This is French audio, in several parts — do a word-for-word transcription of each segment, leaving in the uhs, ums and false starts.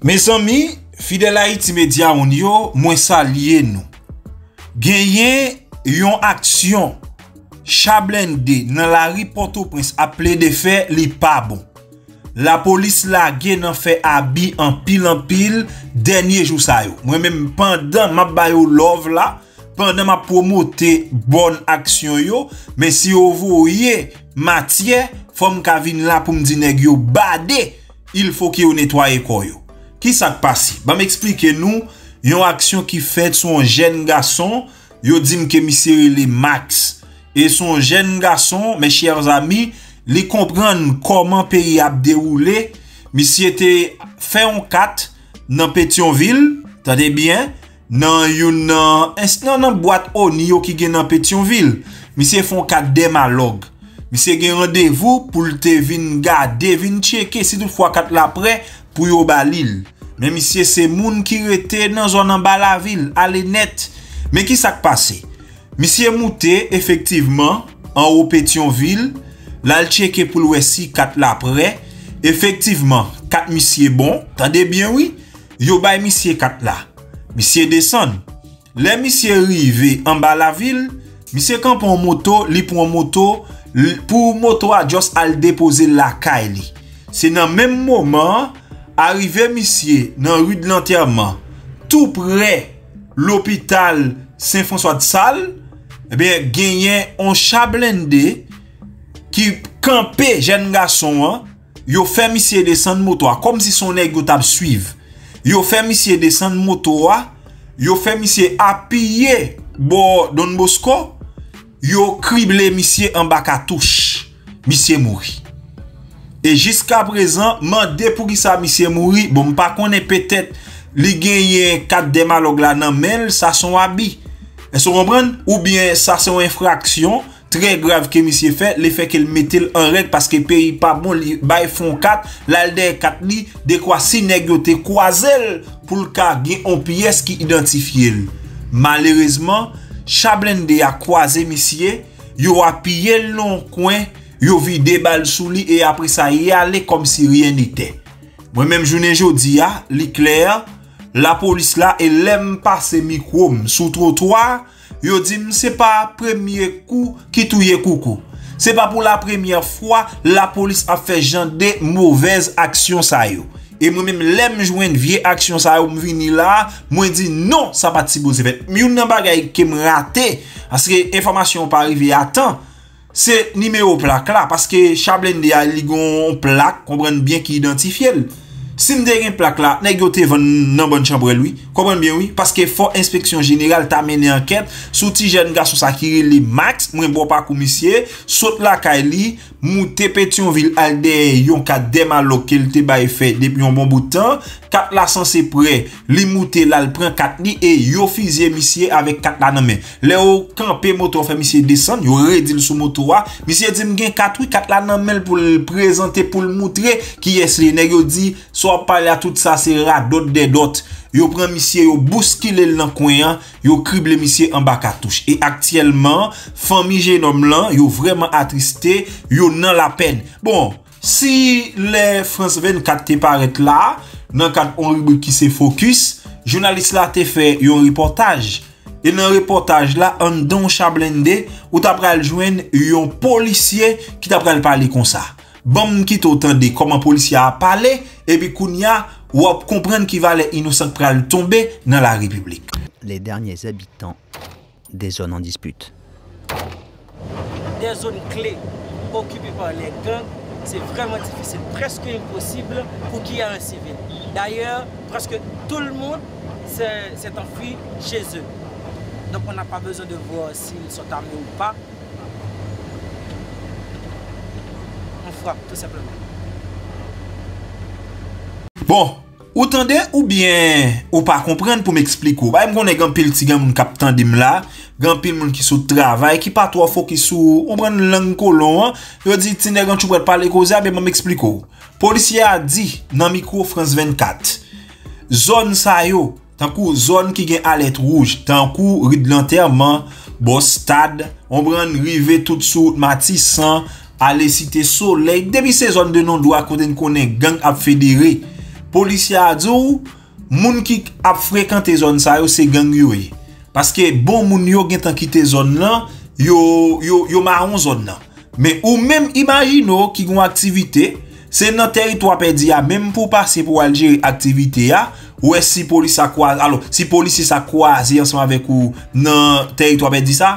Mes amis, fidèle Haïti Média on yo, moi saluer nous. Genyen yon action Chablende dans la rue Port-au-Prince appelé de fait li pas bon. La police la gen nan fait habit en pile en pile dernier jour ça yo. Moi même pendant m'a bayo love là, pendant m'a promoter bonne action yo, mais si vous voyez matière, faut m'ka vinn là pour me dire nèg yo badé, il faut que yo nettoyer ko yo. Qui ça passe? Ba m'expliquer nous yon action qui fait son jeune garçon, yo dit que monsieur le Max. Et son jeune garçon, mes chers amis, li comprendre comment pays a déroulé. Monsieur était fait un quatre dans Pétionville, t'entendez bien, dans une instant dans boîte Oni qui gen dans Pétionville. Monsieur font quatre démalogue. Monsieur gen rendez-vous pour te vinn garder, vinn checker si toutefois quatre l'après pour yo balil. Mais monsieur c'est moun qui rete dans zone en bas la ville, aller net. Mais qui ça passé? Monsieur mouté effectivement en haut Pétionville, là le checker pour le si quatre l'après. Effectivement, quatre monsieur bon, attendez bien oui, yo bay monsieur quatre là. Monsieur descend. Les monsieur rivé en bas la ville, monsieur camp en moto, li pour moto, pour moto a juste al déposer la caille. C'est dans même moment arrivé monsieur dans rue de l'enterrement, tout près l'hôpital Saint-François de Sales. Eh bien, gagné un Chablende qui campé jeune garçon, hein, yo fait monsieur descendre moto, comme si son nèg yo t'a suivre. Yo fait monsieur descendre moto, yo fait monsieur appuyer bo Don Bosco, yo criblé monsieur en bas cartouche. Monsieur mouri. Et jusqu'à présent, mandé pour qui ça monsieur mouri, bon pas connaît peut-être li gagné quatre démalogue là nan mel, ça son habit. Est-ce que vous comprenez? Ou bien ça c'est une infraction très grave que monsieur fait, le fait qu'il mette en règle parce que pays pas bon, li bay font quatre, là le quatre li, de quoi si nèg yo te croisel pour le cas gen on pièce qui identifie. Malheureusement, Chablende a croisé monsieur, yo a pillé le long coin, yo vide balle sous lui et après ça y allé comme si rien n'était. Moi même journée jodi a, li clair. La police là, elle aime passer micro sous trottoir. Yo dit c'est pas premier coup qui touye coucou. C'est pas pour la première fois la police a fait genre de mauvaises actions ça yo. Et moi même l'aime joindre vieille action ça yo m'vini là, moi dit non, ça pas si beau c'est fait. Mais une bagay qui me raté parce que information pas arrivé à temps. C'est numéro plaque là parce que Chablende a ligon plaque, comprendre bien qui identifie. Si m'de gen plaque là, nèg yo te vend nan bonne chambre lui. Comprenez bien oui parce que faut inspection générale t'a mené enquête sous ti jeune garçon ça qui li Max, moi bon pas commissaire, saute la Kaili, monter Pétionville alde yon ka démalogue qu'il te bay fait depuis un bon bout de temps, quatre là censé prêt, li monter là le prend quatre li et yo fusillé monsieur avec quatre là nan main. Le au camper moto fait monsieur descendre, yo redil sous moto a, monsieur dit m'gen quatre oui quatre là nan main pour le présenter pour le montrer qui est les nèg yo dit soit parler à tout ça c'est rat d'autres des d'autres. Yo prend monsieur yo bousculer le coin, yo crible monsieur en bas cartouche et actuellement famille jeune homme là yo vraiment attristé, yo dans la peine. Bon, si les France vingt-quatre te paraît là dans cadre on rubrique qui se focus, journaliste là te fait un reportage. Et dans le reportage là, en don Chablende, ou t'a pral joindre un policier qui t'a pral parler comme ça. Bon qui t'entende comment policier a parlé et puis kounya ou comprendre qui va les innocents pral tomber dans la République. Les derniers habitants des zones en dispute. Des zones clés occupées par les gangs, c'est vraiment difficile, presque impossible pour qu'il y ait un civil. D'ailleurs, presque tout le monde s'est enfui chez eux. Donc on n'a pas besoin de voir s'ils sont armés ou pas. On frappe tout simplement. Bon, ou tendez ou bien ou pas comprendre pour m'expliquer. Bah me connais grand pile ti gang moun k'ap tande là, grand pile moun qui sou travail, qui pas trop focus sou, on prend langue colon, yo dit ti nèg tu pour parler cause ben m'expliquer. Policier a dit dans micro France vingt-quatre. Zone sa yo, tant kou zone qui gen alerte rouge, tant kou rue de l'enterrement, bon stade, on prend rive tout sous Matissan, aller cité Soleil, depuis ces zones de non droit côté connaît gang a fédéré. policier a dit moun qui a fréquenté zone ça yo c'est gang yo. Parce que bon moun yo gen tan quitter zone là, yo yo yo marron zone là. Mais ou même imagino qui gon activité, c'est dans territoire perdu a même pour passer pour Algérie activité a, ou est si police a croise alors si police ça croise ensemble avec ou dans territoire perdu ça,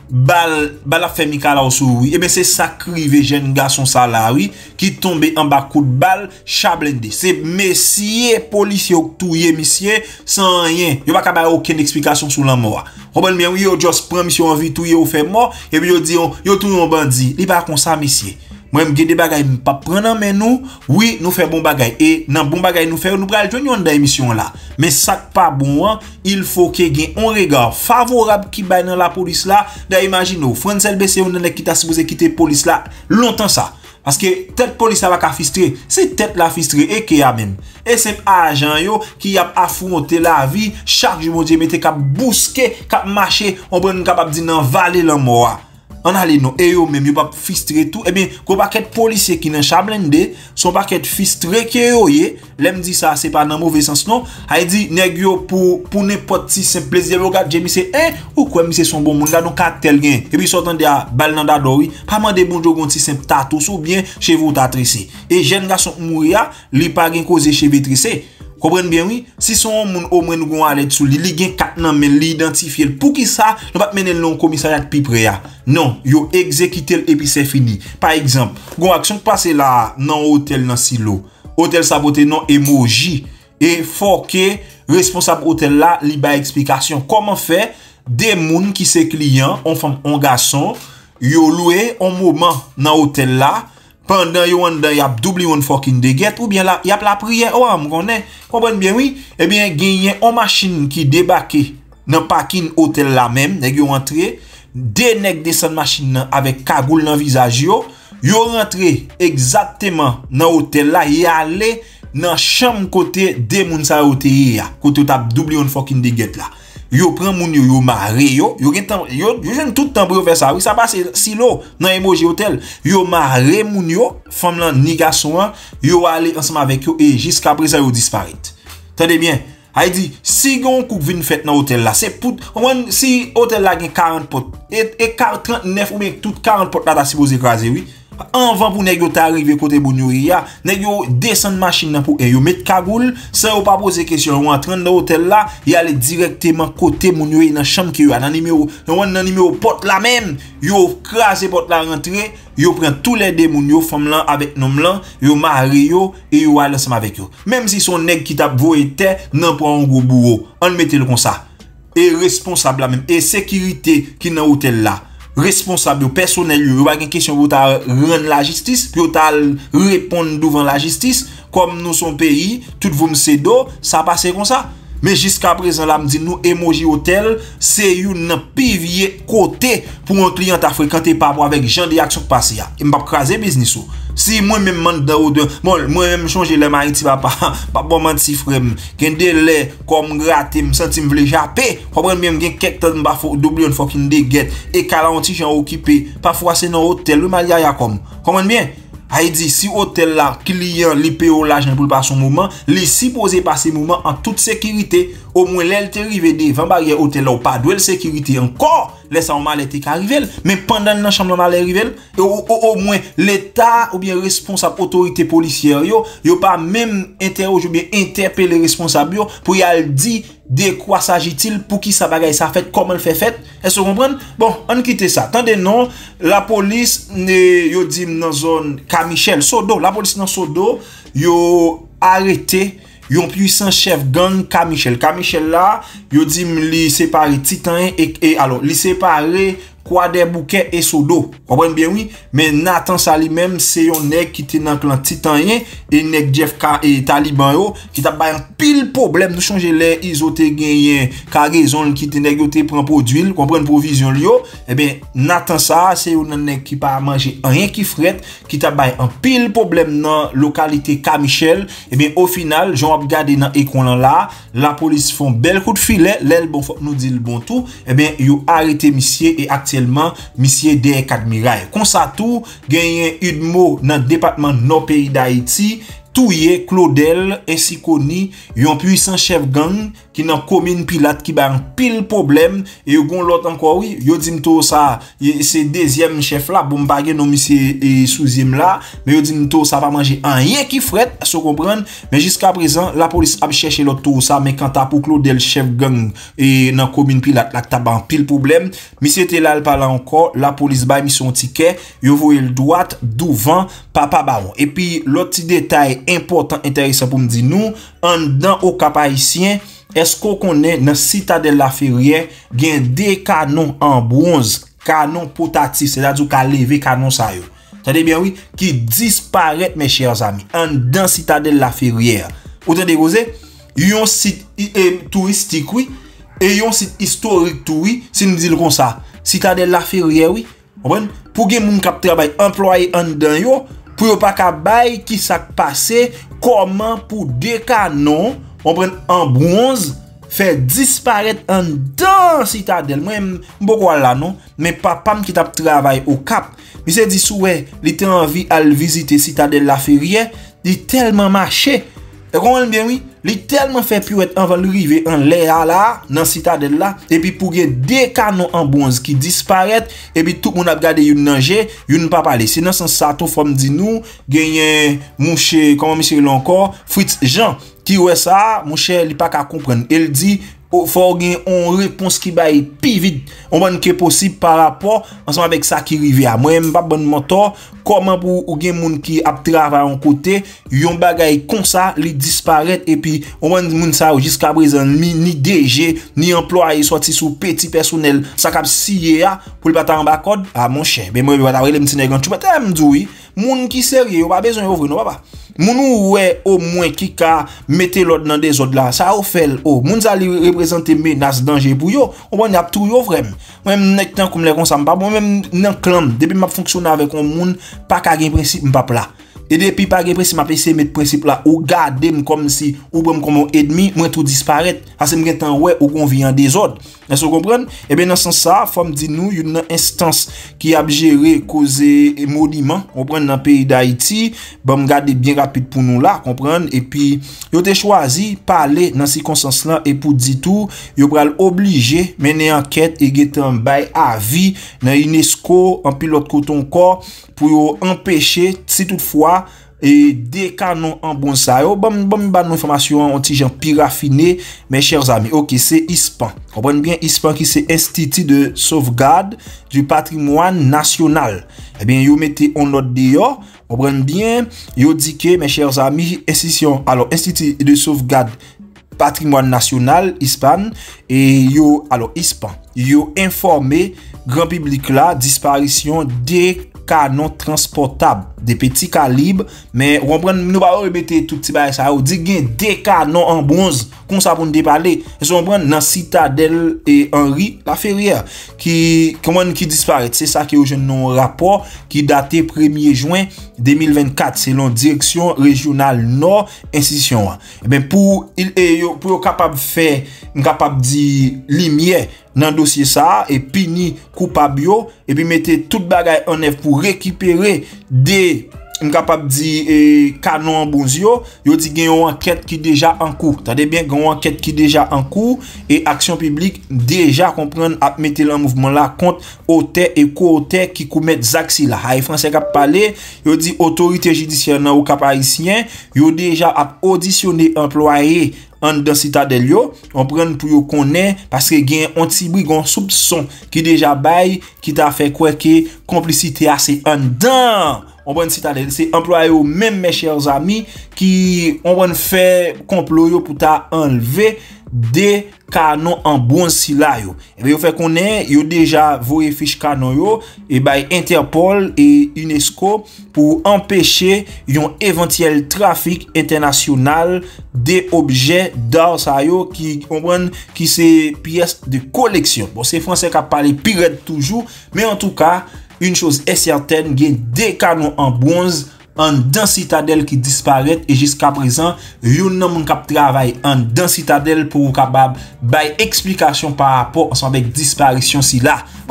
bal bal a fait mikala sou oui. Et ben c'est ça crivé jeune garçon ça là oui qui tombe en bas coup de balle chablende. C'est messieurs policiers touyer monsieur sans rien. Yo pas ka aucune explication sur la mort. Comprenez bien oui yo just prend monsieur en vie touyer ou fait mort et puis yo dit yo tout un bandit. Il pas comme ça monsieur. Moi m'gè des bagay pas prendre mais nous oui nous fait bon bagay et nan bon bagay nous fait nous pral joindre dans émission là. Mais ça pas bon hein, il faut que gagne un regard favorable qui bay dans la police là. Da imagine France L B C on nèg qui t'a supposé quitter police là longtemps ça. Parce que tête police va ka filtrer, c'est tête la filtrer et qui a même. Et c'est agent yo qui a affronté la vie chaque jour mon Dieu mette cap bousquer, cap marcher, on prend capable dire nan valer la mort. On a les non et yo même yo pas filtrer tout et bien ko paquet policier qui dans Chablende son paquet filtré que yo yé l'aime dit ça c'est pas dans mauvais sens non a dit nèg yo pour pour n'importe si simple plaisir regarde Jamie c'est hein ou quoi monsieur son bon monde là donc caractère gain et puis sortant de balle dans dado oui pas demander bonjour gon ti simple tatou ou bien chez vous ta tressé et jeune garçon mouria li pas gen cause chez tressé. Comprenez bien oui, si son moun au moins nous gon aller sous li, li gen quatre nan men l'identifier pour qui ça, nous pas mener le commissariat de plus près. Non, yo exécuter et puis c'est fini. Par exemple, gon action passé là dans hôtel dans silo. Hôtel saboté non emoji et faut que responsable hôtel là li ba explication comment faire des moun qui c'est client, on femme on garçon, yo loué un moment dans hôtel là. Pendant yo an y a double one fucking de get ou bien là y a la prière oh on connaît comprendre bien oui et bien gagné une machine qui débarqué dans parking hôtel là même nèg yo rentré des nèg descend machine avec cagoule dans visage yo yo rentré exactement dans hôtel là y aller dans chambre côté des moun sa hôtel ya côté t'a double one fucking de get là yo prend moun yo yo maré yo yo gen temps yo yo jeune tout temps pour faire ça oui ça passe silo dans emoji hôtel yo maré moun yo femme là ni garçon yo aller ensemble avec yo et jusqu'à présent yo disparaître. Attendez bien a dit si gon coup vinn fait dans hôtel là c'est pour si hôtel là gen quarante portes et, et trente-neuf ou bien tout quarante portes là supposé écraser oui avant pour nèg yo t'arriver côté Bounouria nèg yo descend machine pour yo mettre cagoule sans yo pas poser question ou entrer dans hôtel là y aller directement côté Bounouria dans chambre qui yo dans numéro dans numéro porte là même yo craser porte là rentrer yo prend tous les démons yo femme là avec nom là yo mari yo et yo aller ensemble avec yo même si son nèg qui t'a voyé terre nan prend un gros bourreau on mette le comme ça et responsable là même et sécurité qui dans hôtel là responsable personnel yo pas une question pour ta rendre la justice pour ta répondre devant la justice comme nous son pays tout vous c'est do ça passe comme ça mais jusqu'à présent là me dit nous emoji hôtel c'est une pivier côté pour un client à fréquenter par rapport avec gens d'action passé ya et m'a craser business ou si moi même mande de bon moi même changer les mariti pas pas bon menti frère gen délai comme gratter me senti me vle japper comprendre même gen quelques temps ba double une fucking de get et quarante gens occupé parfois c'est dans hôtel le malia ya comme comprendre bien a dit si hôtel là client li paye l'argent pour passer son moment li supposé passer moment en toute sécurité au moins l'elle te rive devant barrière hôtel là ou pas de sécurité encore laisse en mal était arrivé mais pendant dans chambre mal arrivé au, au, au moins l'état ou bien responsable autorité policière yo yo pas même interroger bien interpeller responsable yo pour y aller dire de quoi s'agit-il pour qui ça bagaille ça fait comment le fait fait est-ce que vous comprenez bon on quitte ça attendez non la police ne yo dit dans zone Camichel Sodo la police dans Sodo yo arrêté yon puissant chef gang Camichel Camichel là yo dit li séparé Titan et, et alors li séparé quoi des bouquets et Sodo comprenez bien oui mais Nathan ça lui même c'est un nèg qui était dans clan Titanien et nèg Jeff K et Taliban yo qui t'a ba pile problème nous changer les isoté gagné cargaison qui te nèg yo te prend produit comprendre provision yo et bien Nathan ça c'est un nèg qui pas manger rien qui fret qui t'a ba un pile problème dans localité Camichel et bien au final j'on regarder dans écran là la police font bel coup de filet l'el bon faut nous dire le bon tout et bien yo arrêté monsieur et actuellement monsieur des quatre mirailles comme ça tout gagné Udmo dans département nord pays d'Haïti touye Claudel ainsi connu yon puissant chef gang qui dans commune Pilat qui ba un pile problème et yon gon l'autre encore oui yo dit m'to ça c'est deuxième chef là bon pas gen non monsieur et sous-ième là mais yo dit m'to ça va manger rien qui fret se comprendre mais jusqu'à présent la police a cherché l'autre tout ça mais quand t'as pour Claudel chef gang et dans commune Pilat là t'as ba un pile problème monsieur était là parler encore la police ba mission ticket yo voyé le droite devant papa baron et puis l'autre petit détail important intéressant pour me dire nous en dedans au Cap Haïtien est-ce qu'on connaît dans citadelle la Ferrière gen des canons en bronze canon portatif c'est-à-dire qu'a lever canon ça yo t'entendez bien oui qui disparaît mes chers amis en dedans citadelle la Ferrière ou t'entendez causer yon site touristique oui et yon site historique tout oui si nous disons comme ça citadelle la Ferrière oui pour gen moun k'ap travail employé en dedans yo pour yo pas ka bay qui ça passé comment pour des canons on prend en bronze fait disparaître en dans citadelle moi beaucoup là non mais papa qui t'a travail au Cap mais c'est dit souhait il était envie à visiter citadelle la Ferrière il tellement marché et comment bien oui il tellement fait puet avant d'arriver en l'air là dans citadelle là et puis pour que des canons en bronze qui disparaissent et puis tout le monde a regardé une nager une pas parler c'est dans ce sens ça tout forme dit nous gagner mouche comment monsieur encore Fritz Jean qui ouais ça mon cher il pas qu'à comprendre il dit faut gagner une réponse qui baille plus vite on va que possible par rapport ensemble avec ça qui rive à moi même pas bon mentor comment pour ou gen moun qui a travaillé en côté yon bagay comme ça li disparaître et puis on va moun ça jusqu'à présent ni, ni D G ni employé sorti sous petit personnel ça cap scié pour le battre en bas code ah mon cher ben moi va parler petit nèg tu pas me dire oui moun qui sérieux pas besoin ouvrir non papa moun ouais au moins qui ka mettre l'autre dans des autres là ça au fait oh moun ça li représenter menace danger pour yo on va y a tout yo vraiment même nek tant comme les comme ça pas moi même nan clan depuis m'a fonctionner avec un moun pas ka gen principe m'pa là et depuis pas gen principe m'a essayer mettre principe là ou garder comme si ou comme comme ennemi moi tout disparaître parce que m'gen temps ouais ou qu'on vient en désordre est-ce que vous comprenez et bien dans ce sens ça faut me dire nous une instance qui a géré causer monument on prend dans pays d'Haïti bon me garder bien rapide pour nous là comprendre et puis yo te choisi parler dans circonstance là et pour dire tout yo pral obligé mener enquête et getan bay avis dans UNESCO en pilote coton corps pour empêcher si toutefois et des canons en bon ça yo bon bon ba information anti gens pi raffiné mes chers amis OK c'est I S P A N comprenez bien I S P A N qui c'est Institut de sauvegarde du patrimoine national eh bien yo mettez on note dehors comprenez bien yo dit que mes chers amis institution alors Institut de sauvegarde patrimoine national I S P A N et yo alors I S P A N yo informé grand public là disparition des canons transportables des petits calibres mais on prend nous pas répéter tout petit bail ça on dit gain des canons en bronze comme ça pour nous parler et on prend dans citadelle et Henri la Ferrière qui comment qui disparaît c'est ça qui est un rapport qui daté premier juin deux mille vingt-quatre selon direction régionale nord institution et ben pour il pour capable faire capable dire lumière dans dossier ça et pini coupable yo et puis mettez toute bagaille en œuvre pour récupérer des capable dire eh, canon en bon yo yo dit gen une enquête qui déjà en cours attendez bien une enquête qui déjà en cours et action publique déjà comprendre à mettre le mouvement là contre auteur et co-auteur qui commettent zaxi là hay français qui parler yo dit autorité judiciaire dans au Cap Haïtien yo déjà a auditionné employé en dans citadelle yo on prend pour yo connaît parce que gen un petit brigand soupçon qui déjà bail qui t'a fait quoi que complicité assez en dedans on prend citadelle c'est employé ou même mes chers amis qui on prend faire complot yo pour ta enlever des canons en bon sila yo et bien yo fait connaît yo déjà voyé fiche canon yo et by Interpol et UNESCO pour empêcher un éventuel trafic international des objets d'art ça yo qui comprendre qui c'est pièces de collection bon c'est français qui parle pirate toujours mais en tout cas une chose est certaine, il y a des canons en bronze en dans citadelle qui disparaissent et jusqu'à présent, yon nan moun k'ap travail en dans citadelle pour capable bay explication par rapport ensemble avec disparition si là. Bon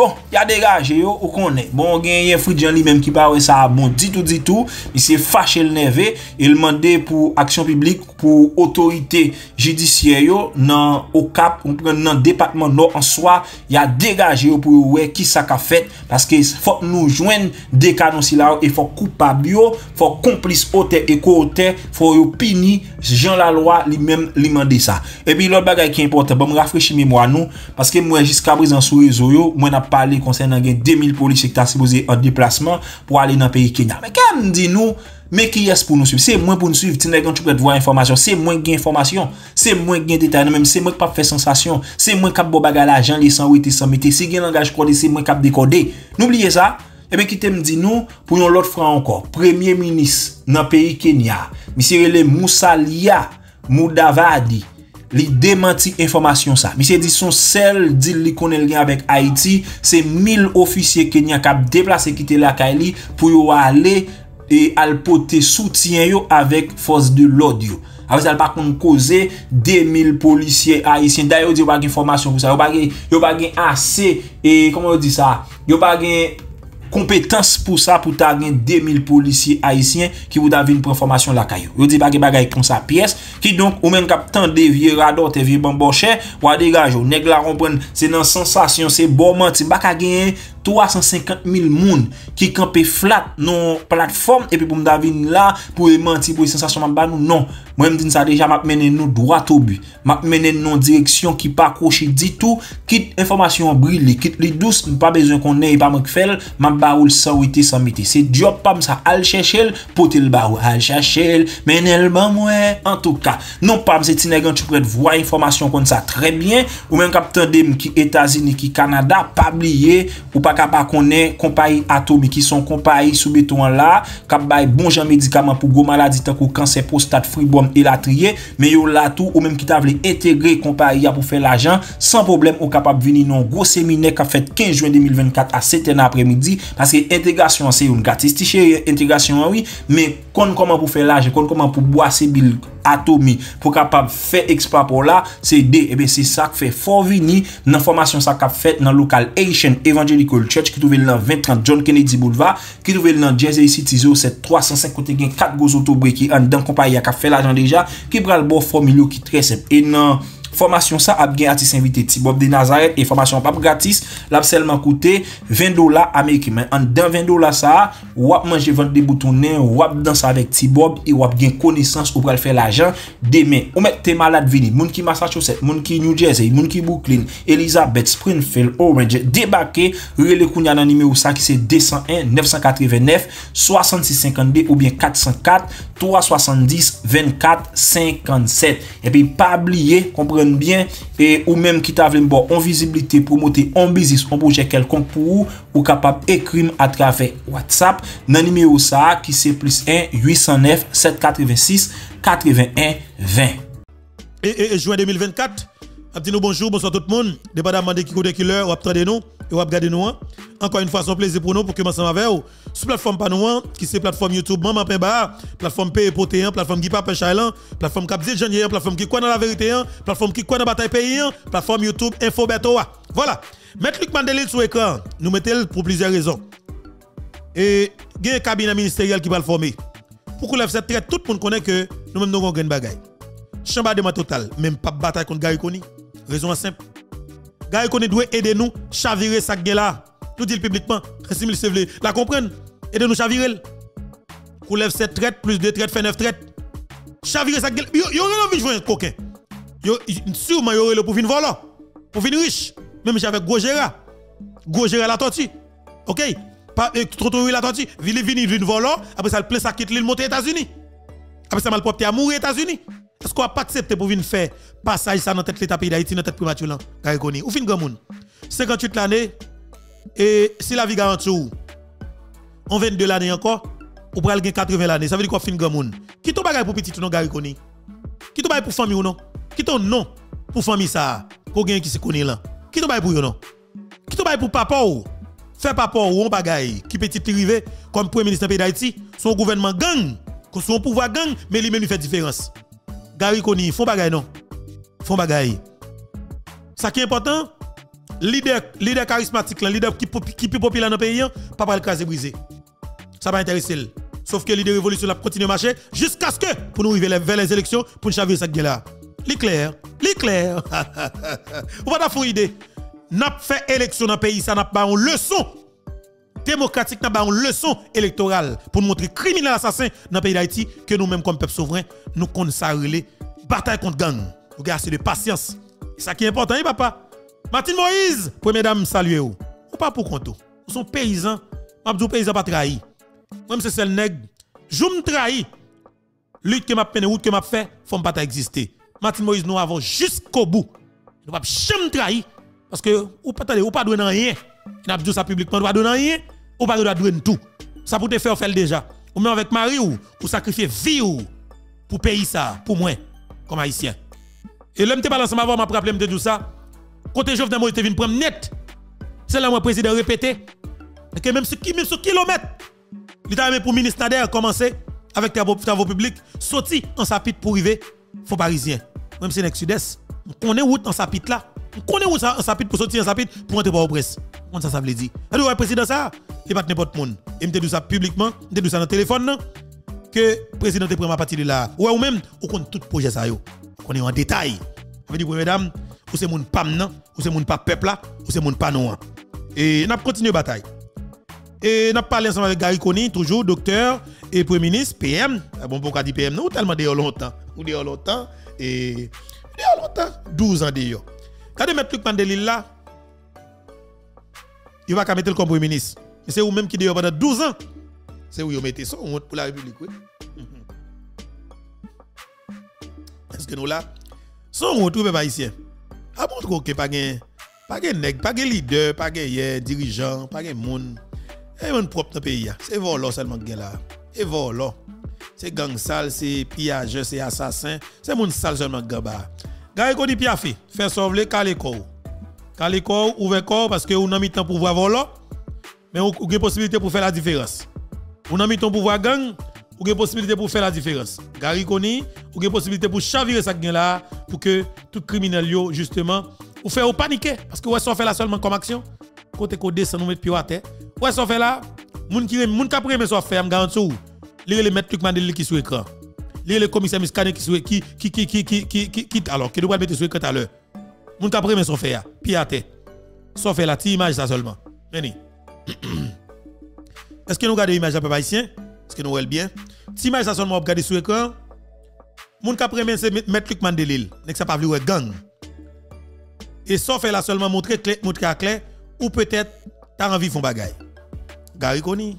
Bon, il y a dégagé yo, ou connaît. Bon, gagné Fridjan lui-même qui parle ça bon dit tout dit tout, il s'est fâché le nevé, il demandé pour action publique pour autorité judiciaire yo dans au Cap, on prend dans département nord en soi, il y a dégagé yo pour ouais qui ça qu'a fait parce que faut nous joindre des canons si là et faut coupable yo, faut complice auteur et co-auteur, faut yo puni Jean la loi lui-même lui demander ça. Et puis l'autre bagage qui est important, bon me rafraîchir mémoire nous parce que moi jusqu'à présent sur réseau yo, moi n'a parlé concernant deux mille policiers qui t'a supposé en déplacement pour aller dans le pays Kenya. Mais quand me dit nous, mais qui est pour nous suivre? C'est moi pour nous suivre, quand tu peux voir information, c'est moi qui ai information, c'est moi qui ai détail, même c'est moi qui pas fait sensation, c'est moi qui a bon bagage l'argent, les sans ouïter sans mettre, si gen langage codé, c'est moi qui a décodé. N'oubliez ça. Et bien qui te me dit nous pour yon l'autre franc encore, premier ministre dans le pays Kenya, monsieur le Musalia Mudavadi. Li démenti information ça. Monsieur dit son seul deal li connaît lien avec Haïti, c'est mille officiers Kenya qui ont déplacé quitter la Kaili pour yo aller et al porter soutien yo avec force de l'ordre. Avec ça par contre causer deux mille policiers haïtiens. D'ailleurs dit pas information pour ça. Yo pas yo pas assez et comment on dit ça? Yo pas compétence pour ça pour ta gen deux mille policiers haïtiens qui vous avez une information la caillou. Yo dit pas bagay comme ça pièce qui donc ou même cap tant de vieux rador te vieux bamboche ou a dégage ou nèg la comprendre c'est dans sensation c'est bon menti pas ka gagner trois cent cinquante mille moun qui campé flat non plateforme et puis pour m'davine là pour mentir pour sensation m'a nous non moi me dit ça déjà m'a mené nous droit au but m'a mené non direction qui pas coché dit tout quitte information brille quitte les douce pas besoin qu'on ait pas me faire m'a baoul sans ouité sans mité c'est job pas ça al chercher porter le baou al chercher mais elle ban moi en tout cas non pas c'est tinèg tu peux voir information comme ça très bien ou même capitaine dem qui États-Unis qui Canada pas oublier ou pas capable connaître compagnie atomique qui sont compagnie sous béton là cap bay bon jan médicament pour gros maladie tant que cancer prostate fibrome et la trier mais yo là tout ou même qui t'a voulu intégrer compagnie pour faire l'argent sans problème ou capable venir non gros séminaire qui a fait quinze juin deux mille vingt-quatre à sept heures après-midi parce que intégration c'est une gratis tiché intégration oui mais comment pour faire l'argent comment pour boire ces billes atomique pour capable faire exploit pour là c'est D et bien c'est ça qui fait fort venir dans formation ça qu'a fait dans local Haitian Evangelical Church qui trouve dans vingt trente John Kennedy Boulevard qui trouve dans Jersey City zéro sept trois cent cinq côté gain quatre gros autobus qui en dans compagnie qui a fait l'argent déjà qui pral bon formule qui très simple et non formation ça a bien artiste invité Tibob de Nazareth et formation pas gratis l'a seulement coûté vingt dollars américains mais en dans vingt dollars ça ou manger vendre des boutonnets ou danser avec Tibob et ou gain connaissance ou pour faire l'argent demain ou mettre tes malades venir moun qui Massachusetts moun qui New Jersey moun qui Brooklyn Elizabeth Springfield Orange débarquer relé kounya dans numéro ça qui c'est deux zéro un neuf cent quatre-vingt-neuf soixante-six cinquante-deux ou bien quatre cent quatre trois cent soixante-dix vingt-quatre cinquante-sept et puis pas oublier comprendre bien et ou même qui t'a voulu bon en visibilité promoter un business un projet quelconque pour ou, ou capable écrire à travers WhatsApp dans numéro ça qui c'est plus un huit cent neuf sept cent quatre-vingt-six quatre-vingt-un vingt. Et, et juin deux mille vingt-quatre, a dit nous bonjour, bonsoir tout le monde. Dépendamment de qui côté qui l'heure, ou attendez nous et ou regarder nous. Encore une fois, c'est un plaisir pour nous pour que ensemble avec vous. Sur plateforme Panouan, qui c'est plateforme YouTube Maman Pemba, plateforme P Potéen, plateforme qui pas Pechailan, plateforme Capzil Janier, plateforme qui croit dans la vérité, plateforme qui croit dans la bataille pays, plateforme YouTube Info Betoa. Voilà. Mettre Luc Mandeline sur l'écran, nous mettons pour plusieurs raisons. Et il y a un cabinet ministériel qui va le former. Pour qu'on lève cette traite, tout le monde connaît que nous-mêmes nous avons une bagaille. Chambardement total, même pas bataille contre Gary Koni. Raison simple. Gary Koni doit aider nous chavirer ça là. Nous dit publiquement, si vous voulez la comprendre, aidez nous chavirer. Qu'on lève cette traite, plus de traite, fait neuf traites. Chavirer ça gueule. Yo yo envie de jouer un coquin. Yo sûrement yo le pour venir voler, pour venir riche. Même avec gros Gérard. Gros Gérard la tortue. OK? Pas trop la tortue, vini vini vini voler, après ça le place ça quitte l'île monter aux États-Unis. Après ça mal propre à mourir aux États-Unis. Est-ce qu'on va pas accepter pour venir faire passage ça dans tête l'état pays d'Haïti dans tête primature là, Gary Koni. Ou fin grand monde. cinquante-huit l'année et si la vie garantie on vingt-deux l'année encore, ou pral gen quatre-vingts l'année, ça veut dire quoi fin grand monde. Qui ton bagay pour petit ou non Gary Koni? Qui ton bagay pour famille ou non? Qui ton non pour famille ça? Pour gen qui se connaît là. Qui ton bagay pour yo non? Qui ton bagay pour papa ou? Fait papa ou on bagay qui petit rivé comme premier ministre pays d'Haïti, son gouvernement gang, son pouvoir gang, mais lui même il fait différence. Gary Koni font bagay non? Font bagay. Ça qui est important, leader, leader charismatique, leader qui qui plus populaire dans le pays, pas pas le craser brisé. Ça va intéresser. Sauf que l'idée révolution la continue à marcher jusqu'à ce que pour nous arriver vers les élections pour nous chavirer ça là. L'éclair, l'éclair. On va d'avoir une idée. N'a fait élection dans le pays, ça n'a pas une leçon démocratique, n'a pas une leçon électorale pour nous montrer criminel assassin dans le pays d'Haïti que nous-mêmes comme peuple souverain, nous connaissons la bataille contre gang. Vous avez assez de patience. C'est ça qui est important, hein, papa. Martine Moïse, première dame, saluez vous. Ou pas pour compte. Vous sont paysans. Mabdou paysan pas trahi. Même si c'est le nègre, je me trahi. Lutte que m'a peine, route que m'a fait, faut pas exister. Martine Moïse, nous avons jusqu'au bout. Nous pas jamais trahi. Parce que, ou pas ou pas donner rien. N'a pas dit ça publiquement, ou pas donner rien, ou pas donner tout. Ça pour te faire faire déjà. Ou même avec Marie ou pour sacrifier vie ou pour payer ça, pour moi, comme haïtien. Et l'homme te parle ensemble avant, m'a rappelé de tout ça. Côté Jovenel Moïse te vient prendre net. C'est là où le président répété. Que même sur même sur kilomètre, il t'a pour ministre Nader commencer avec travaux publics, sorti en sapit pour arriver faux parisien. Même si c'est sud-est, on connaît route en sapit là. On connaît route en sapit pour sortir en sapit pour entrer par au presse. Comment ça ça veut dire? Alors le président ça, il pas n'importe monde. Et me dit ça publiquement, me dit ça dans le téléphone non que le président te prend à partir de là. Ouais ou même on connaît tout projet ça yo. On connaît en détail. Ça veut dire mesdames, ou c'est moun pam nan, ou c'est moun pas peuple là, ou c'est moun pas non. Et n'a continuer bataille. Et n'a parlé ensemble avec Gary Koni, toujours docteur et premier ministre P M. Bon pourquoi dire P M non, tellement de longtemps, ou de longtemps et de longtemps, douze ans d'ailleurs. Quand de mettre Luc Mandelil là, il va mettre le comme premier ministre. Mais c'est vous même qui d'ailleurs pendant douze ans. C'est où vous mettez ça pour la République, oui. Est-ce que nous là son on retrouve pas ici. A montre que pas gain pas gain nèg, pas gain leader, pas gain dirigeant, pas gain monde. Et mon propre pays, c'est volant seulement gain là. Et volant. C'est gang sale, c'est pillage, c'est assassin, c'est mon sale seulement gaba. Gars ko di piafi, faire sauver calé corps. Calé corps, ouvert corps parce que on a mis temps pour voir volant. Mais on a possibilité pour faire la différence. On a mis temps pour voir gang, on a possibilité pour faire la différence. Gary Koni, on a possibilité pour chavirer ça gain là pour que tout criminel yo justement ou faire ou paniquer parce que ouais ça fait là seulement comme action. Côté qu'on descend nous mettre pied à terre. Ouais ça fait là, moun qui moun ka prendre ça faire me garantir. Lire les mettre Luc Mandelil qui sur écran. Lire le commissaire Miskane qui sur qui qui qui qui qui qui qui alors qui doit mettre sur écran tout à l'heure. Moun ka prendre ça faire pied à terre. Ça fait la petite image ça seulement. Veni. Est-ce que nous regardons l'image à peu haïtien? Est-ce que nous voyons bien? Si image ça seulement regarder sur écran, moun ka prendre c'est mettre Luc Mandelil, nek ça pas vle gang. Et ça fait là seulement montrer clair montrer à clair ou peut-être t'as envie font bagaille. Gary Koni.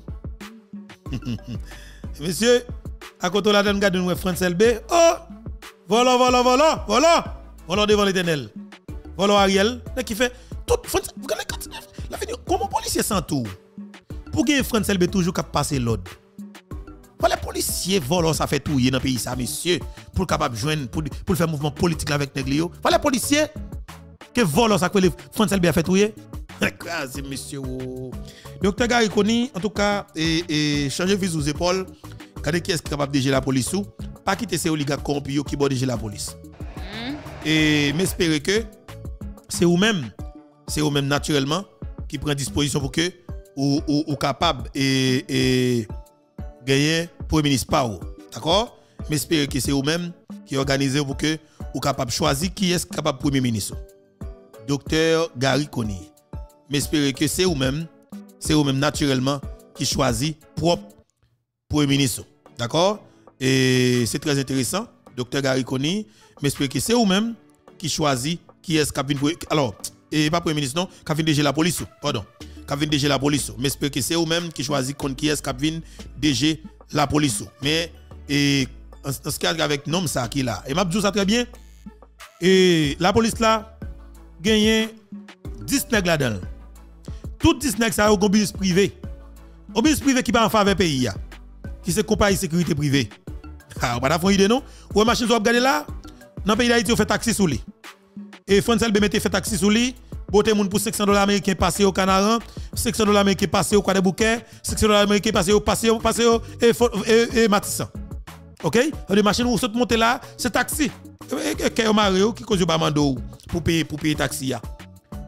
Monsieur, à côté de la donne garde nous France L B. Oh! Voilà voilà voilà, voilà. Voilà devant l'Éternel. Voilà Ariel, qui fait tout France vous regardez la vidéo comment policier sans tout. Pour que France L B toujours cap passer l'ordre. Voilà policier volant ça fait touiller dans pays ça monsieur pour capable joindre pour pour faire mouvement politique avec Neglio. Voilà policier que volant ça que France L B a fait touiller. Écrasé monsieur. Docteur Gary Koni en tout cas et et changer vis aux épaules. Quand qui est capable de gérer la police ou pas quitter ces oligarques corrompus qui vont gérer la police. Mm. Et m'espérer que c'est vous même c'est vous même naturellement qui prend disposition pour que ou ou, ou capable et et gagner premier ministre pas d'accord m'espérer que c'est vous même qui organisez pour que ou capable choisir qui est capable premier ministre. Docteur Gary Koni m'espérer que c'est vous même c'est vous même naturellement qui choisit propre premier ministre. D'accord? Et c'est très intéressant. Docteur Gary Koni, m'espère que c'est vous-même qui choisit qui est-ce qui vient. Alors, et pas premier ministre, non, qui vient déger la police. Pardon. Qui vient déger la police. M'espère que c'est vous-même qui choisit qui est-ce qui vient déger la police. Mais, et, en, en ce cas avec nom ça qui là. Et m'a dit ça très bien. Et la police là, gagne dix nègres là-dedans. Tout dix nègres ça, au business privé. Au business privé qui pas en faveur pays. Qui c'est compagnie sécurité privée. Ah, pas d'avoir idée non? Ou machine soit regarder là, dans le pays d'Haïti on fait taxi sous lui. Et France L B mette fait taxi sous lui, boté moun pour cinq cents dollars américains passer au Canaran, cinq cents dollars américains passer au Croix des Bouquets, cinq cents dollars américains passer au passer au passer au et et, et Matissan. OK? Les machines où saute monter là, c'est taxi. Et que Mario qui cause pas mando pour payer pour payer taxi ya.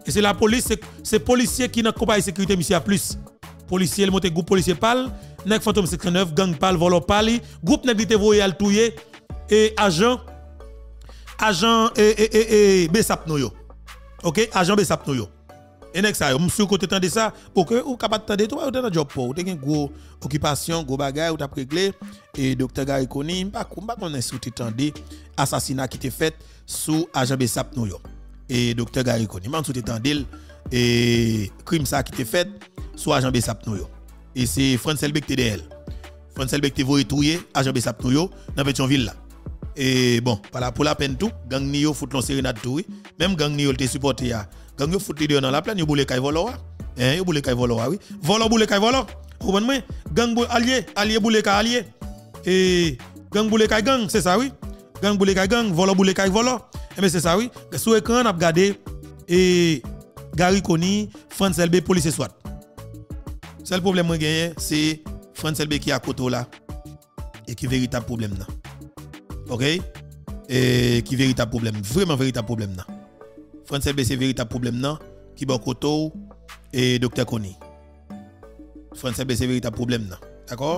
Et c'est la police, c'est policiers qui n'ont compagnie de sécurité, monsieur, à plus. Policiers, le monté groupe policier pal, nèg fantôme cinquante-neuf, gang pal, volo pali, groupe nèg te voyé al touyer et agent agent et et et, et Besap nou yo. OK, agent Besap nou yo. Et nèg ça yo, monsieur côté tande ça pour que ou capable tande toi ou dans job pour, ou te gen gros occupation, gros bagay ou t'a réglé et docteur Gary Koni, pas pas connait sou te tande assassinat qui était fait sous agent Besap nou yo. Et docteur Gary Koni, man sou te tande et crime ça qui était fait sous agent Besap nou yo. Et c'est Francel Bek T D L. Francel Bek te voye touyer agent Besap nou yo dans Pétionville là. Et bon, par là pour la peine tout, gang ni yo fout l'on sérénade tout, même gang ni yo te supporté ya. Gang yo fout li dans la plaine, yo boule kay volo wa. Hein, yo boule kay volo wa oui. Volo boule kay volo. Vous comprenez? Gang allié, allié boule kay allié. Et gang boule kay gang, c'est ça oui. Gang boule kay gang, volo boule kay volo. Et mais c'est ça oui. Sur écran on a regardé et Gary Koni, Francel B police SWAT. C'est le problème moi gagné, c'est Francel B qui à côté là et qui véritable problème là. OK? Et qui véritable problème, vraiment véritable problème là. Francel B c'est véritable problème là qui bon côté et docteur Koni. Francel B c'est véritable problème là. D'accord?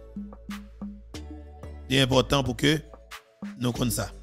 C'est important pour que nous connaissions ça.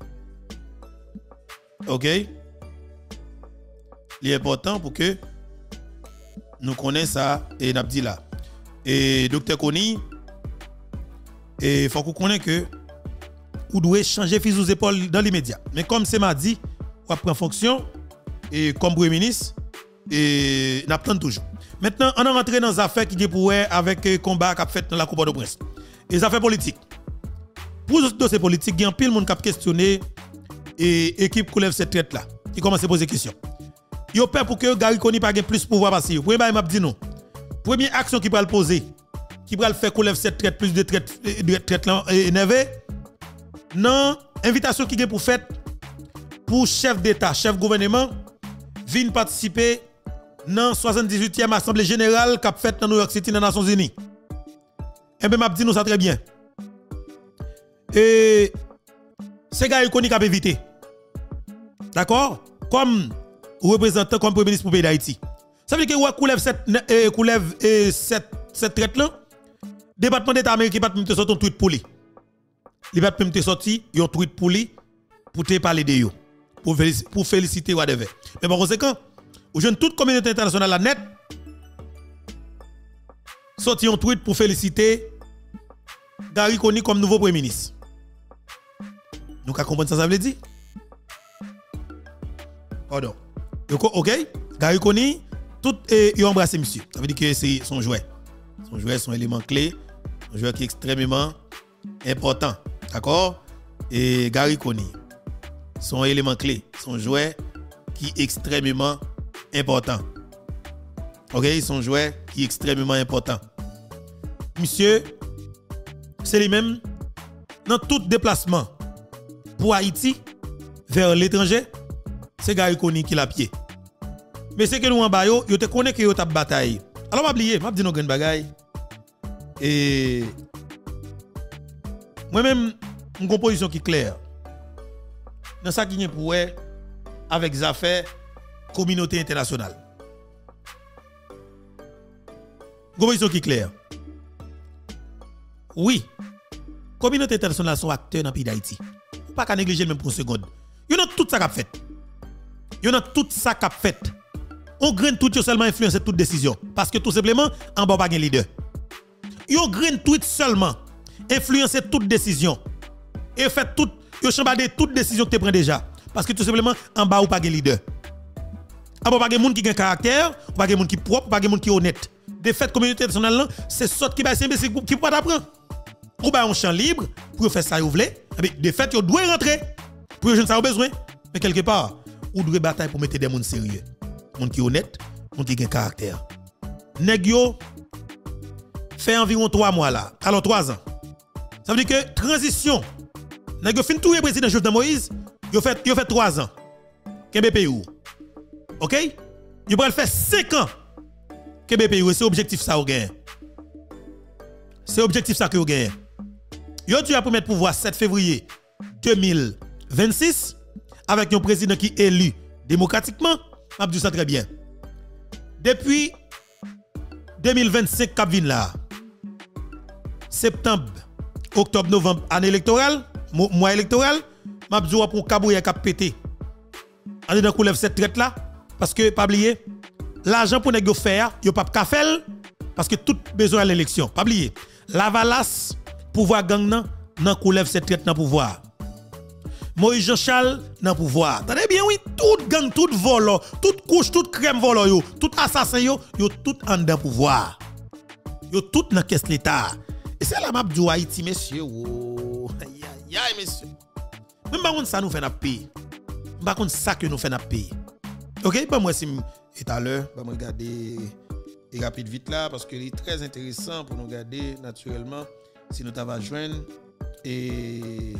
OK? Il est important pour que nous connaissions ça et n'a dit là. Et docteur Koni, il faut qu'on connaisse que vous devez changer fusil aux épaules dans l'immédiat. Mais comme c'est m'a dit, on prend fonction et comme Premier ministre et n'attend toujours. Maintenant, on a rentré dans les affaires qui pour avec le combat qu'a fait dans la Coupe de Prince. Les affaires politiques. Pour ce dossier politique, il y a un pile monde qui a questionné et équipe qui lève cette traite là, qui commence à poser des questions. Yo peur pour que Gary Koni pas plus pouvoir passer. Premier bail m'a dit non. Première action qui va le poser, qui va le faire qu'on lève cette traite plus de traite de traite là énervé. Non, invitation qui est pour fait pour chef d'état, chef gouvernement viennent participer dans soixante-dix-huitième assemblée générale qu'a fait dans New York City dans les Nations Unies. Et bien m'a dit nous ça très bien. Et c'est Gary Koni qui a évité. D'accord? Comme représentant comme premier ministre pour le pays d'Haïti. Ça veut dire que vous lève cette euh, lève euh, cette cette traite là. Département d'État américain va te sortir un tweet pour lui. Il va te sortir un tweet pour lui pour te parler de yo. Pour féliciter pour féliciter whatever. Mais par conséquent, aux jeunes toute communauté internationale la net sorti un tweet pour féliciter Gary Koni comme nouveau premier ministre. Nous ka comprendre ça ça veut dire? Pardon. OK? Gary Koni, tout est embrassé monsieur. Ça veut dire que c'est son jouet. Son jouet, son élément clé, un joueur qui est extrêmement important. D'accord? Et Gary Koni, son élément clé, son jouet qui est extrêmement important. OK? Son jouet qui est extrêmement important. Monsieur, c'est lui-même dans tout déplacement pour Haïti vers l'étranger, c'est Gary Koni qui l'a pied. Mais c'est que nous en bas yo, yo te connaît que yo t'a bataille. Alors m'a oublié, m'a dit non grand bagaille. Et moi-même une composition qui claire. Dans ça qui est pour avec les affaires communauté internationale. Une composition qui claire. Oui, communauté internationale sont acteurs dans le pays d'Haïti. Pas qu'à négliger même pour une seconde. Yo n'a tout ça qu'a fait. Yo n'a tout ça qu'a fait. On graine tout yo seulement influencer toute décision parce que tout simplement en bas pas un leader. Yo graine tout seulement influencer toute décision et fait tout yo chambarder toute décision que tu prends déjà parce que tout simplement en bas ou pas un leader. En bas pas un monde qui a un caractère, pas un monde qui propre, pas un monde qui honnête. De fait communauté internationale c'est sorte qui va c'est qui pas d'apprendre. Ou ba un champ libre pour faire ça vous voulez. De fait yo doit rentrer pour je ne ça besoin mais quelque part ou doit bataille pour mettre des monde sérieux. Monde qui honnête, monde qui a un caractère. Nèg yo fait environ trois mois là. Alors trois ans. Ça veut dire que transition. Nèg yo fin tout le président Jovenel Moïse, yo fait yo fait trois ans. K B P U. OK? Yo va faire cinq ans. K B P U c'est objectif ça ou gain. C'est objectif ça que vous gagnez. Yo tu as pour mettre pouvoir sept février deux mille vingt-six avec un président qui est élu démocratiquement. m'a dit ça très bien. Depuis deux mille vingt-cinq cap vinn là. Septembre, octobre, novembre, année électorale, mois électoral, m'a dit pour Kabouya cap pété. On est dans coulève cette traite là parce que pas oublier l'argent pour nèg yo faire, yo pas ka faire parce que tout besoin à l'élection. Pas oublier. La valasse pouvoir gang nan nan coulève cette traite dans pouvoir. Moïse Jean-Charles dans pouvoir. Attendez bien oui, tout gang, tout vol, toute couche, toute crème vol yo, tout assassin yo, yo tout en dans pouvoir. Yo tout dans caisse l'état. Et c'est la map du Haïti messieurs. Oh, aïe aïe aïe messieurs. Même pas contre ça nous fait n'a payer. Par contre ça que nous fait n'a payer. OK, bah moi si et tout à l'heure, bah me regarder et rapide vite là parce que c'est très intéressant pour nous regarder naturellement si nous t'avons joindre et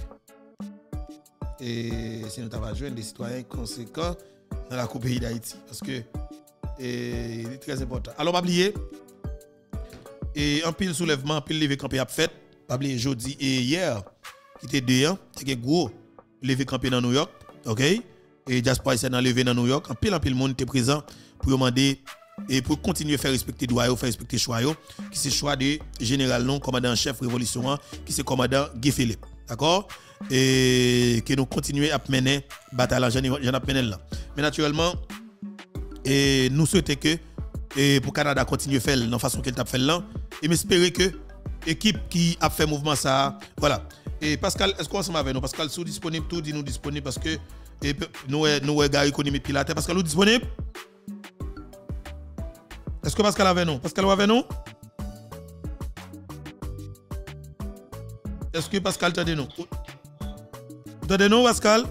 et si nous t'avons joindre des citoyens conséquents dans la coupe pays d'Haïti parce que c'est très important. Alors pas oublier et un pile soulèvement, un pile levé campé a fait, pas oublier jeudi et hier qui était deux ans, c'est gros levé campé dans New York, OK? Et Diaspora s'est levé dans New York, un pile en pile monde était présent pour demander et pour continuer à faire respecter droit, faire respecter choix qui c'est choix de général non commandant en chef révolution qui c'est commandant Guy Philippe, d'accord? Et que nous continuer à mener bataille j'en ai mené là. Mais naturellement et nous souhaitons que et pour Canada continue à faire de la façon qu'elle t'a fait là et m'espérer que équipe qui a fait mouvement ça voilà. Et Pascal, est-ce qu'on s'en avec nous? Pascal, sous disponible, tout dit nous disponible parce que et nous nous gars économie pilate. Pascal, nous disponible? Est-ce que Pascal avec nous? Pascal avec nous? Est-ce que Pascal t'entend nous? T'entend nous Pascal?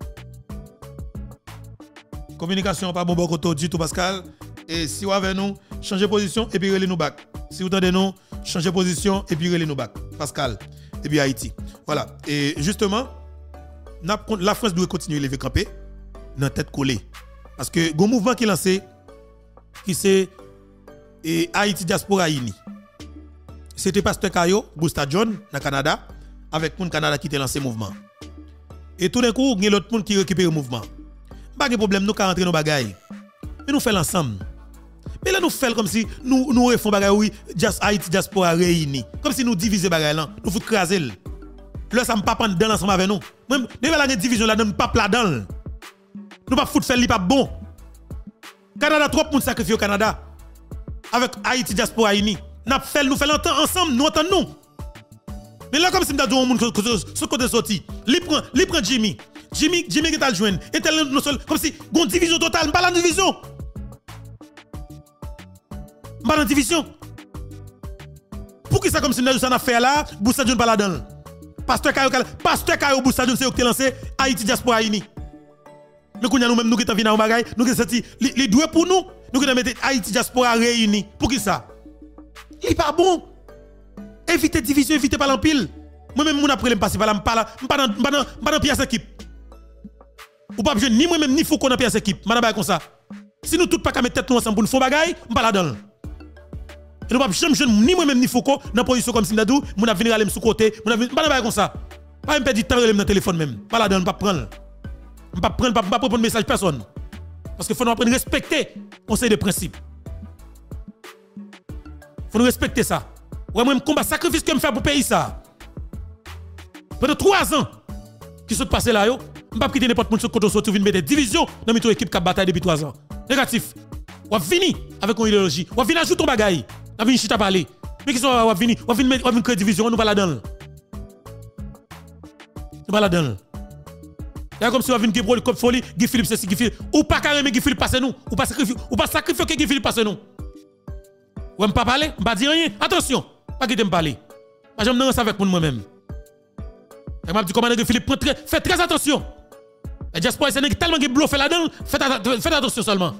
Communication pas bon bon côté du tout Pascal. Et si vous avez nous, changez position et puis relez nous back. Si vous entendez nous, changez position et puis relez nous back. Pascal et puis Haïti. Voilà. Et justement, la France doit continuer à lever camper dans tête collée. Parce que le mouvement qui est lancé, qui c'est Haïti Diaspora Uni. C'était Pasteur Kayo, Gustave John, dans le Canada, avec le Canada qui a lancé le mouvement. Et tout d'un coup, il y a l'autre monde qui récupère le mouvement. Pas de problème, nous allons rentrer dans nos bagailles. Mais nous faisons l'ensemble. Mais là, nous faisons comme si nous nous refons bagaille, oui, just Haïti Diaspora réunis. Comme si nous divisions bagaille là, nous foutons craser. Là, ça ne pas prendre dans l'ensemble avec nous. Même, nous avons la division là, nous ne pas là-dedans. Nous pas foutre faire li pas bon. Canada, trop de monde sacrifié au Canada. Avec Haïti Diaspora uni. Nous fait nous faisons ensemble, nous entendons nous. Mais là, comme si nous avons un monde ce côté sorti. Li prend, li prend Jimmy. Jimmy, Jimmy qui t'a le joindre. Comme si, une division totale, pas la division. Pas la division. Pour qui ça comme si nous avons une affaire là, Boussa John pas là-dedans. Pasteur Kayo, Pasteur Kayo Boussa John, c'est eux qui ont lancé Haïti Diaspora uni. Mais nous nous même nous qui t'en venons en bagaille, nous qui sorti les deux pour nous, nous qui t'en mettons Haïti Diaspora réuni. Pour qui ça? Il pas bon. Évitez division, évitez pas l'empile. Moi-même, mon après, je passe par là, je pas dans pièce équipe. Ou pas ni moi-même, ni faut qu'on a pièce équipe. Je pas comme ça. Si nous tous pas mettre tête nous ensemble pour nous faire bagaille, je pas là-dedans. Et nous pas jamais jeune ni moi-même, ni Foucault, dans position comme Simdadou, mon a venir aller sous côté, mon a venir, pas comme ça. Pas me perdre du temps dans le téléphone même. Pas là-dedans, pas prendre. Pas prendre, pas prendre message personne. Parce qu'il faut nous apprendre à respecter le conseil de principe. Faut nous respecter ça. Ouais, moi, combat sacrifice que me faire pour payer ça. Pendant trois ans, qui sont passés là, yo, je ne vais pas quitter n'importe qui côté sorti, venir mettre division dans notre équipe qui a bataille depuis trois ans. Négatif. On va finir avec une idéologie. On va venir ajouter ton bagaille. On va venir chita parler. Mais qui sont, on va venir, on va venir créer division, nous va là-dedans. Nous va là-dedans. C'est comme si on va venir pour le folie, Guy Philippe, c'est Guy Philippe. Ou pas carrément Guy Philippe passe nous. Ou pas sacrifier, ou pas sacrifier que Guy Philippe passe nous. Ou ne pas parler, ne pas dire rien. Attention, pas quitter me parler. Je me ça avec moi-même. Et m'a dit comment Guy Philippe faites très attention. Et Diaspora c'est tellement qui bluffé là-dedans, faites, faites attention seulement.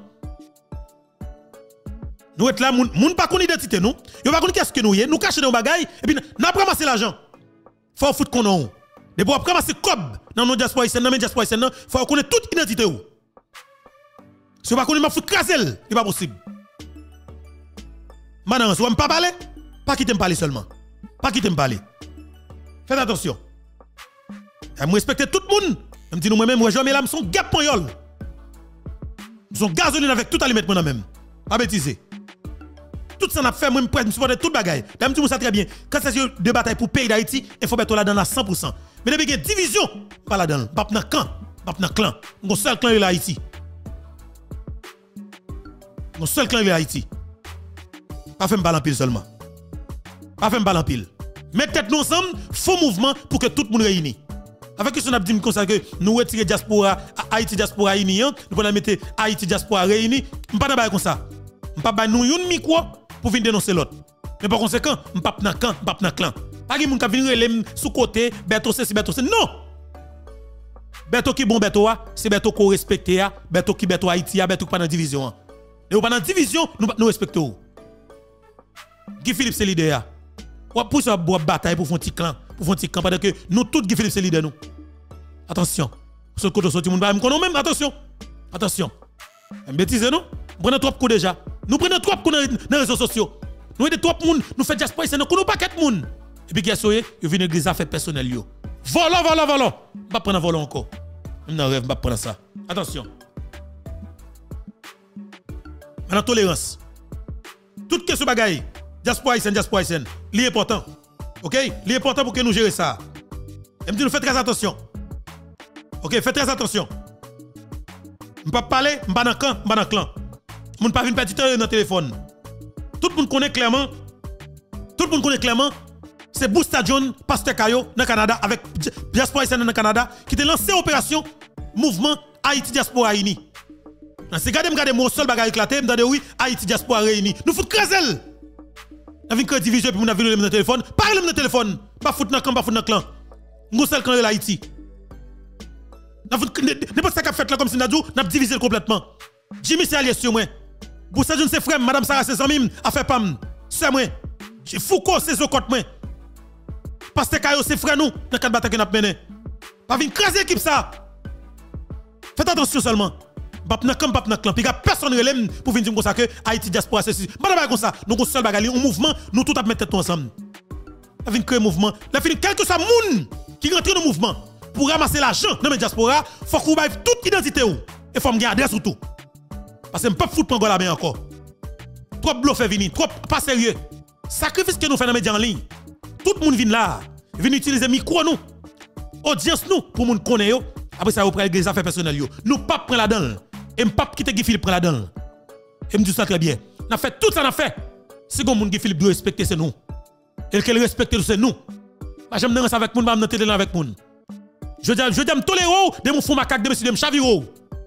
Nous être là, moun pas connaît identité nous. Yo pas connaît qu'est-ce que nous y est, nous cacher nos bagailles et puis n'a pas ramasser l'argent. Faut foutre qu'on a. Et pour ramasser cob dans nos Diaspora c'est dans mes Diaspora c'est non, faut connaître toute identité ou. Si on pas connaît m'a foutre craser, c'est pas possible. Maintenant, si on ne pas parler, pas quitter me parler seulement. Pas quitter me parler. Faites attention. Je respecte tout le monde. Je me dis nous-mêmes, moi, je mets l'âme son gap pour yol. Son gasoline avec tout aliment moi même. Pas bêtiser. Tout ça n'a fait moi me supporter toute bagaille. D'ailleurs tu ça très bien. Quand c'est de bataille pour pays d'Haïti, il faut mettre là dans la cent pour cent. Mais depuis qu'il y a division, pas là dedans, pas dans camp, pas dans clan. Mon seul clan est Haïti. Mon seul clan est Haïti. Pas faire balle en pile seulement. Pas faire balle en pile. Mettez tête nous ensemble, faux mouvement pour que tout le monde réunisse. Avec ce qu'on a dit comme ça que nous retirer diaspora Haïti diaspora réunie, nous pouvons mettre Haïti diaspora réunie, on pas dans comme ça. On pas nous un micro pour venir dénoncer l'autre. Mais par conséquent, on pas dans camp, pas dans clan. Pas qui moun ka venir relem sous côté, Beto c'est Beto c'est non. Beto qui bon Beto c'est Beto qu'on respecte ya, Beto qui Beto Haïti, Beto qui pas dans division. Et ou pas dans division, nous nous respectons. Guy Philippe c'est leader. Ou pour ça boire bataille pour faire un petit clan, pour faire un petit camp parce que nous tous Guy Philippe c'est leader nous. Attention. Ce côté sorti moun ba me connaît même attention. Attention. Un bêtise non? Prenons trop coups déjà. Nous prenons trop coups dans les réseaux sociaux. Nous aidons trop moun, nous faisons diaspora, c'est nous connaissons pas quatre moun. Et puis qui a soyé, il vient l'église affaires personnelles yo. Volant, volant, volant. Pas prendre volant encore. Non rêve, pas prendre ça. Attention. Maintenant tolérance. Toute question bagaille. Diaspora haïtienne, diaspora haïtienne, li important. OK? Li important pour que nous gérer ça. Et me dit nous faites très attention. OK, faites très attention. Je pas parler, je pas dans camp, je pas dans clan. Je pas venir perdre du temps dans le téléphone. Tout le monde connaît clairement. Tout le monde connaît clairement. C'est Boosta John, Pasteur Kayo, dans le Canada, avec Diaspora haïtienne dans le Canada, qui a lancé l'opération Mouvement Haïti Diaspora Réuni. C'est regardez, regardez, mon seul bagage éclaté, je me dis oui, Haïti Diaspora Réuni. Nous foutons crazel. Nous avons une division, puis nous avons le téléphone. Parlez le téléphone. Pas foutre dans le camp, pas foutre dans le clan. Nous sommes le clan de l'Haïti. N'importe ce qu'on a fait là, comme si nous avons divisé complètement. Jimmy, c'est allié sur moi. Boosta John, c'est frère, Madame Sarah, c'est amis, a fait pam. C'est moi. Foucault, c'est Zokot, moi. Pasteur Kayo, c'est frère nous, dans quatre batailles qu'on a mené. Pas venir craser l'équipe ça. Faites attention seulement. Pas na camp, pas na clan. Puis personne relève pour venir dire comme ça que Haïti diaspora c'est pas comme ça. Nous seul bagarre, un mouvement, nous tout à mettre tête ensemble. La fin créer un mouvement. La fin quel que soit moun qui rentre dans le mouvement pour ramasser l'argent dans la diaspora, faut qu'on baille toute identité ou et faut me garder surtout. Parce que me pas foutre prendre la main encore. Trop bluff venir, trop pas sérieux. Sacrifice que nous faisons dans les médias en ligne. Tout le monde vient là, vient utiliser micro nous, audience nous pour moun connaît yo. Après ça, vous prenez les affaires personnelles. Nous ne pas prendre là-dedans. Et ne pas quitter Guy Philippe prendre là-dedans. Et me dit ça très bien. On a fait tout ça, on a fait. Si vous Guy Philippe doit respecter, c'est nous. Et qu'elle respecte, c'est nous. J'aime danser avec moun, je vais avec moun. Je dis, je dis, je tolère de mon fou macaque, de monsieur, de chaviro.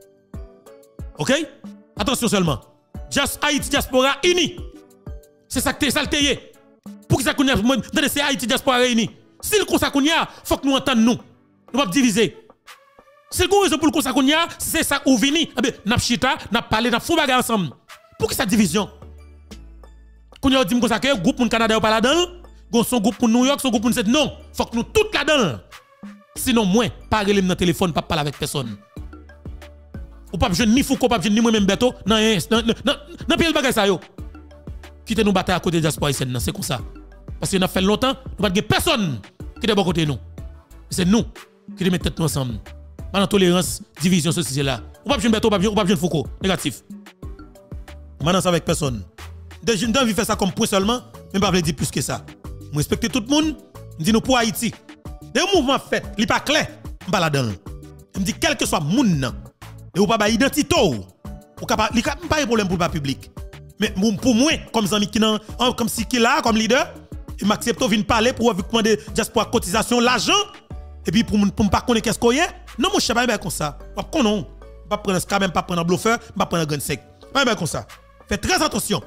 Ok? Attention seulement. Just Haïti Diaspora Uni. C'est ça que tu es salté. Pour que ça qu'on y a, c'est Haïti Diaspora Réuni. Si le conseil qu'on y a, il faut que nous entendions nous. Nous ne pas diviser. C'est une raison pour le conseil qu'on y a, c'est ça où vini. N'a chita, n'a parlé, n'a fou bagarre ensemble. Pour que ça division? Qu'on y a dit comme ça que groupe pour Canada ou pas là-dedans, son groupe pour New York, son groupe pour cette non, faut que nous tous là-dedans. Sinon moi, pas reler dans téléphone, pas parler avec personne. Ou pas jeune ni Foucault, pas jeune ni moi même Beto, non non non non pays le bagage ça yo. Quittez nous bataille à côté de diaspora haïtienne, c'est comme ça. Parce que nous a fait longtemps, nous pas personne qui est bon côté nous. C'est nous qui mettons tête ensemble. Dans tolérance, division, ceci, là. Ou pas jeune Beto, ou pas jeune Foucault, négatif. Maintenant, c'est avec personne. Des jeunes envie de faire ça comme point seulement, mais pas dire plus que ça. Je respecte tout le monde, je dis nous pour Haïti. Des mouvements faits, il n'est pas clair, je ne pas là-dedans. Je me dis quel que soit le monde, et ou pas identité, ou pas de problème pour le public. Mais pour moi, comme ça, comme si qui là, comme leader, je m'accepte de venir parler pour demander diaspora cotisation, l'argent, et puis pour ne pas connaître qu'est-ce qu'il y a. Non, mon chef, pas comme ça. Pas qu'on non. Pas prendre un même pas prendre un bluffeur, pas prendre un gun sec. Pas comme ça. Faites très attention.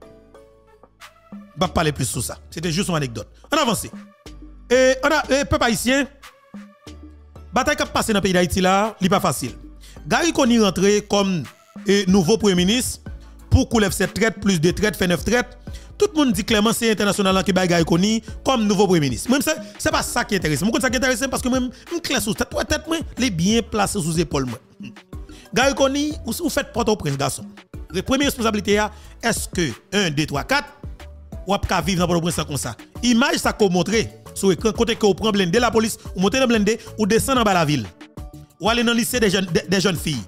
Pas parler plus sur ça. C'était juste une anecdote. On avance. Et on a et peuple haïtien. Bataille qui a passé dans le pays d'Haïti là, n'est pas facile. Gary Koni rentré comme et nouveau premier ministre pour qu'on lève cette traite plus de traites fait neuf traites. Tout le monde dit clairement c'est international qui baille Gary Koni comme nouveau premier ministre. Même ça c'est pas ça qui intéresse. Moi ça qui intéresse parce que même une clé sous tête tête moi, les bien placés sous épaule moi. Gary Koni ou faites Port-au-Prince garçon. La première responsabilité est-ce que un deux trois quatre ou pas vivre dans Port-au-Prince comme ça. Image ça qu'on montrer sur écran côté que vous prenez blindé la police ou montez dans blindé ou descend en bas la ville. Ou aller dans le lycée des jeunes des, des jeunes filles.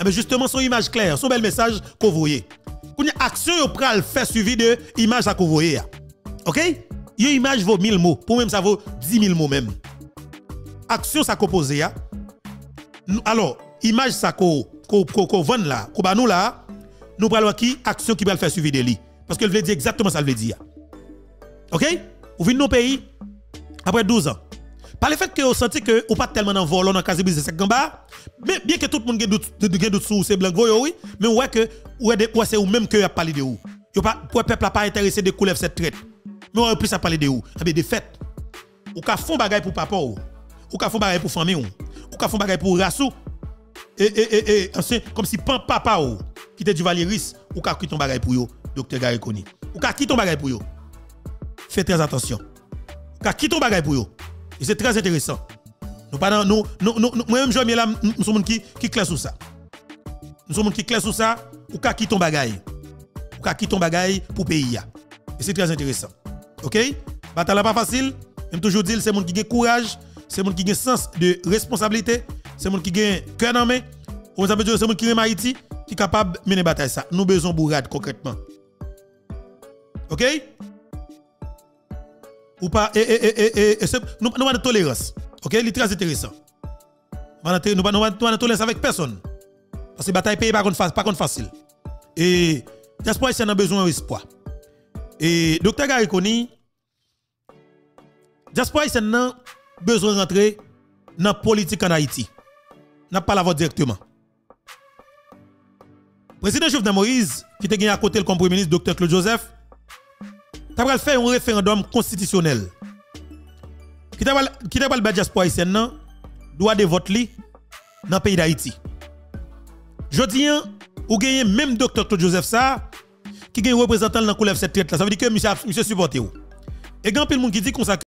Mais justement, son image claire, son bel message qu'on voyait. Quand une action, yo pral faire suivi de image à qu'on voyait. OK? Une image vaut mille mots. Pour même, ça vaut dix mille mots même. Action, ça compose. Alors, image, ça qu'on vend là, qu'on va nous là, nous prenons qui action qui va le faire suivi de lui. Parce qu'elle veut dire exactement ça, elle veut dire. OK? Vous venez de nos pays après douze ans. Par le fait que vous sentez que vous pas tellement en vol, dans le cas de business gamba, mais bien que tout le monde ait doute sur ces blancs, oui, mais ouais que c'est ou même que a parlé de vous. Le peuple n'a pas intéressé de couler cette traite. Mais on plus à parler de vous. Eh de fait, ou ka font bagay pour papa ou, ou ka font bagay pour famille ou, ou ka font bagay pour race ou, et et et et comme si pan papa ou qui te du Valéris, ou ka quitte ton bagay pour yo, docteur Gary Koni. Ou ka quitte ton bagay pour yo. Faites très attention. Ou ka quitte ton bagay pour yo. Et c'est très intéressant. Nous pas nous nous nous moi-même je là nous sommes qui qui clair sur ça. Nous sommes qui clair sur ça, ou ka quitte ton bagay. Ou ka quitte ton bagay pour pays. Et c'est très intéressant. OK? Bataille pas facile, même toujours dire c'est monde qui a courage, c'est monde qui a sens de responsabilité, c'est monde qui a cœur dans main. On ça veut dire c'est monde qui aime Haïti qui est capable de mener bataille ça. Nous besoin bourrade concrètement. OK? Ou pas et et et et nous nous pas de tolérance. OK? C'est très intéressant. Nous nous pas nous pas de tolérance avec personne. Parce que bataille pays pas contre facile. Et diaspora c'est un besoin d'espoir. Et docteur Gary Koni, diaspora c'est un besoin de rentrer dans la politique en Haïti. N'a pas la voix directement. Président Jovenel Moïse, qui était à côté comme Premier ministre, docteur Claude Joseph, t'a fait un référendum constitutionnel. Qui t'a qui t'a le diaspora haïtienne droit de vote li dans le pays d'Haïti. Jodi ou gagne même docteur Claude Joseph ça qui gagne représentant dans la couleur cette traite là, ça veut dire que monsieur monsieur supporté ou. Et grand pile monde qui dit qu'on